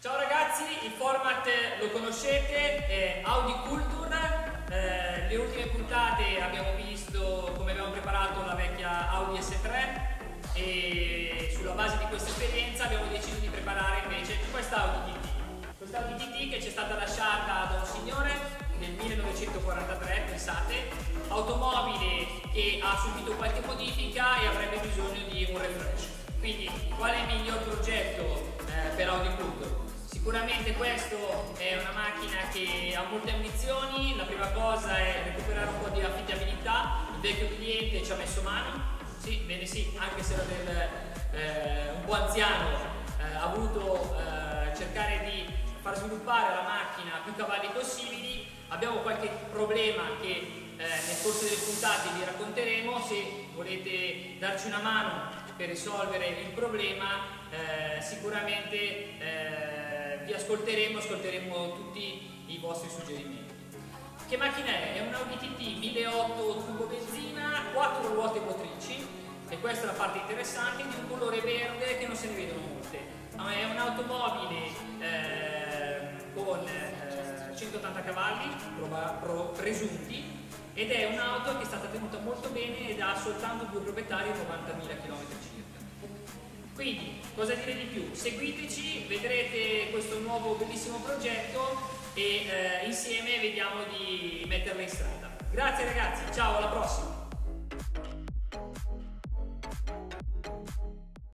Ciao ragazzi, il format lo conoscete, è Audi Culture. Le ultime puntate abbiamo visto come abbiamo preparato la vecchia Audi S3 e sulla base di questa esperienza abbiamo deciso di preparare invece questa Audi TT. Questa Audi TT che ci è stata lasciata da un signore nel 1943, pensate, automobile che ha subito qualche modifica e avrebbe bisogno di un refresh. Quindi qual è il miglior progetto per Audi Culture? Sicuramente questo è una macchina che ha molte ambizioni. La prima cosa è recuperare un po' di affidabilità. Il vecchio cliente ci ha messo mano, sì, bene sì, anche se era un po' anziano, ha voluto cercare di far sviluppare la macchina più cavalli possibili. Abbiamo qualche problema che nel corso delle puntate vi racconteremo. Se volete darci una mano per risolvere il problema, sicuramente vi ascolteremo tutti i vostri suggerimenti. Che macchina è? È un Audi TT 1.8 turbo benzina, 4 ruote motrici, e questa è la parte interessante, di un colore verde che non se ne vedono molte. È un'automobile con 180 cavalli presunti, ed è un'auto che è stata tenuta molto bene ed ha soltanto 2 proprietari e 90.000 km circa. Quindi, cosa dire di più? Seguiteci, vedrete questo nuovo bellissimo progetto e insieme vediamo di metterlo in strada. Grazie ragazzi, ciao, alla prossima!